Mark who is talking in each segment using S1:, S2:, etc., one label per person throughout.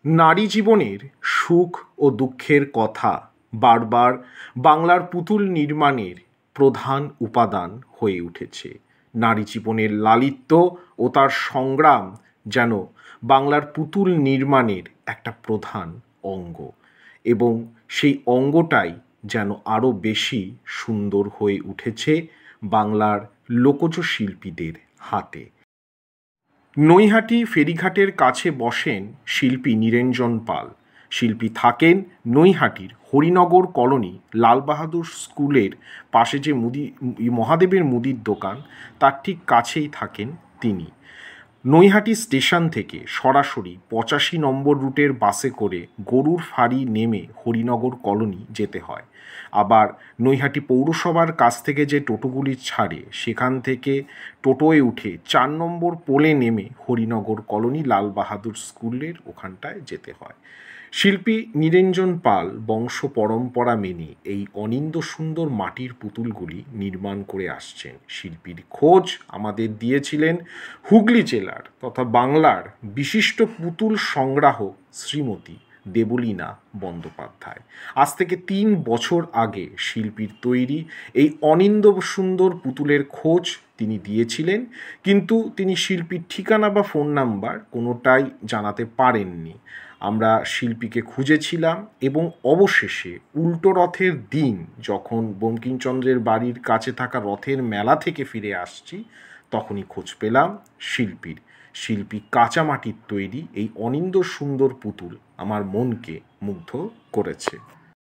S1: নারী জীবনের সুখ ও দুঃখের কথা বারবার বাংলার পুতুল নির্মাণের প্রধান উপাদান হয়ে উঠেছে। নারী জীবনের লালিত্য ও তার সংগ্রাম যেন বাংলার পুতুল নির্মাণের একটা প্রধান অঙ্গ, এবং সেই অঙ্গটাই যেন আরও বেশি সুন্দর হয়ে উঠেছে বাংলার লোকজ শিল্পীদের হাতে। নৈহাটি ফেরিঘাটের কাছে বসেন শিল্পী নিরঞ্জন পাল। শিল্পী থাকেন নৈহাটির হরিনগর কলোনি লালবাহাদুর স্কুলের পাশে যে মহাদেবের মুদির দোকান, তার ঠিক কাছেই থাকেন তিনি। নৈহাটি স্টেশন থেকে সরাসরি 85 নম্বর রুটের বাসে করে গরুর ফাঁড়ি নেমে হরিনগর কলোনি যেতে হয়। আবার নৈহাটি পৌরসভার কাছ থেকে যে টোটোগুলি ছাড়ে, সেখান থেকে টোটোয় উঠে 4 নম্বর পোলে নেমে হরিনগর কলোনি লালবাহাদুর স্কুলের ওখানটায় যেতে হয়। শিল্পী নিরঞ্জন পাল বংশ পরম্পরা মেনে এই অনিন্দ্য সুন্দর মাটির পুতুলগুলি নির্মাণ করে আসছেন। শিল্পীর খোঁজ আমাদের দিয়েছিলেন হুগলি জেলার তথা বাংলার বিশিষ্ট পুতুল সংগ্রাহক শ্রীমতী দেবলীনা বন্দ্যোপাধ্যায়। আজ থেকে 3 বছর আগে শিল্পীর তৈরি এই অনিন্দ্য সুন্দর পুতুলের খোঁজ তিনি দিয়েছিলেন, কিন্তু তিনি শিল্পীর ঠিকানা বা ফোন নাম্বার কোনোটাই জানাতে পারেননি। আমরা শিল্পীকে খুঁজেছিলাম এবং অবশেষে উল্টো রথের দিন যখন বঙ্কিমচন্দ্রের বাড়ির কাছে থাকা রথের মেলা থেকে ফিরে আসছি, তখনই খোঁজ পেলাম শিল্পীর। শিল্পী কাঁচা মাটির তৈরি এই অনিন্দ্য সুন্দর পুতুল আমার মনকে মুগ্ধ করেছে।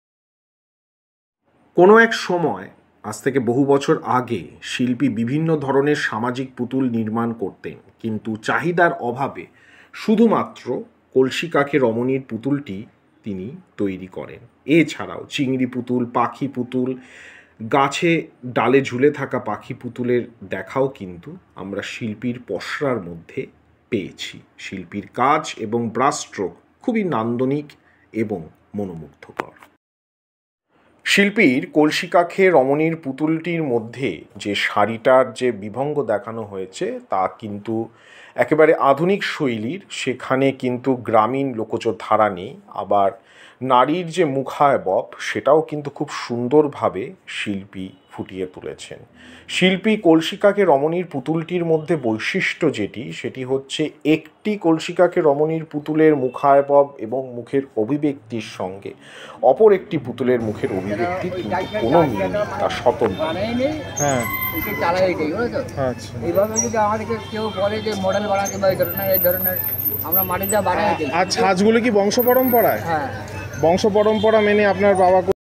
S1: কোনো এক সময়, আজ থেকে বহু বছর আগে, শিল্পী বিভিন্ন ধরনের সামাজিক পুতুল নির্মাণ করতেন, কিন্তু চাহিদার অভাবে শুধুমাত্র কলসি কাঁখে রমণীর পুতুলটি তিনি তৈরি করেন। এছাড়াও চিংড়ি পুতুল, পাখি পুতুল, গাছে ডালে ঝুলে থাকা পাখি পুতুলের দেখাও কিন্তু আমরা শিল্পীর পসরার মধ্যে পেয়েছি। শিল্পীর কাজ এবং ব্রাশ স্ট্রোক খুবই নান্দনিক এবং মনোমুগ্ধকর। শিল্পীর কলসি কাঁখে রমণীর পুতুলটির মধ্যে যে শাড়িটার যে বিভঙ্গ দেখানো হয়েছে, তা কিন্তু একেবারে আধুনিক শৈলীর। সেখানে কিন্তু গ্রামীণ লোকজ ধারা নেই। আবার নারীর যে মুখাবয়ব, সেটাও কিন্তু খুব সুন্দরভাবে শিল্পী ফুটিয়ে তুলেছেন। শিল্পী কলসি কাঁখে রমণীর পুতুলটির মধ্যে বৈশিষ্ট্য যেটি, সেটি হচ্ছে একটি কলসি কাঁখে রমণীর পুতুলের মুখাবয়ব এবং মুখের অভিব্যক্তির সঙ্গে অপর একটি পুতুলের মুখের অভিব্যক্তি কিন্তু কোনো মিল নেই, তা স্বতন্ত্র। হ্যাঁ, আচ্ছা, এইভাবে যদি আমাদেরকে কেউ বলে যে মডেল বানাতে বা এই ধরনের আমরা মাটিটা বানাই। আর ছাঁচগুলো কি বংশ পরম্পরায়? হ্যাঁ, বংশ পরম্পরা মেনে আপনার বাবা